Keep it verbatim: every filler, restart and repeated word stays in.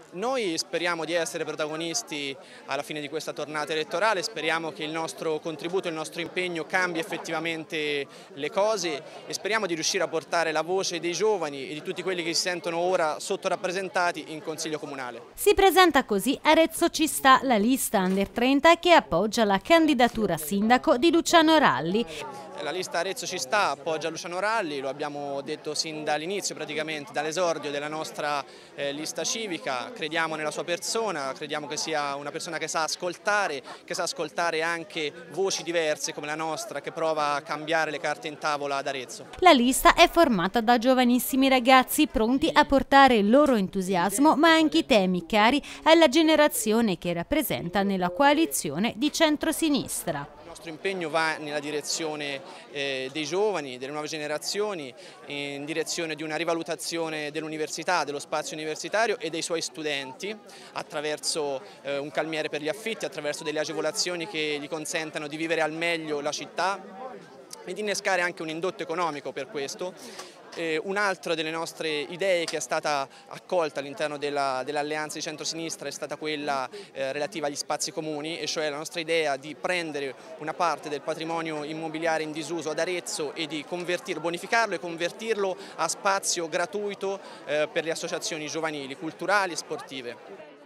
Noi speriamo di essere protagonisti alla fine di questa tornata elettorale, speriamo che il nostro contributo, il nostro impegno cambi effettivamente le cose e speriamo di riuscire a portare la voce dei giovani e di tutti quelli che si sentono ora sottorappresentati in Consiglio Comunale. Si presenta così Arezzo ci sta, la lista Under trenta che appoggia la candidatura a sindaco di Luciano Ralli. La lista Arezzo ci sta, appoggia Luciano Ralli, lo abbiamo detto sin dall'inizio praticamente, dall'esordio della nostra eh, lista civica, crediamo nella sua persona, crediamo che sia una persona che sa ascoltare, che sa ascoltare anche voci diverse come la nostra, che prova a cambiare le carte in tavola ad Arezzo. La lista è formata da giovanissimi ragazzi pronti a portare il loro entusiasmo ma anche i temi cari alla generazione che rappresenta nella coalizione di centrosinistra. Il nostro impegno va nella direzione eh, dei giovani, delle nuove generazioni, in direzione di una rivalutazione dell'università, dello spazio universitario e dei suoi studenti attraverso eh, un calmiere per gli affitti, attraverso delle agevolazioni che gli consentano di vivere al meglio la città e di innescare anche un indotto economico per questo. Eh, Un'altra delle nostre idee che è stata accolta all'interno dell'alleanza di centrosinistra è stata quella eh, relativa agli spazi comuni, e cioè la nostra idea di prendere una parte del patrimonio immobiliare in disuso ad Arezzo e di convertirlo, bonificarlo e convertirlo a spazio gratuito eh, per le associazioni giovanili, culturali e sportive.